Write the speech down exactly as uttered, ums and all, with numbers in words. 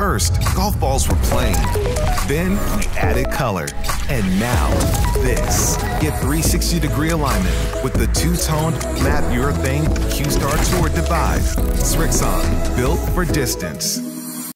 First, golf balls were plain. Then we added color. And now, this. Get three sixty degree alignment with the two-toned matte urethane Q-Star Tour device. Srixon, built for distance.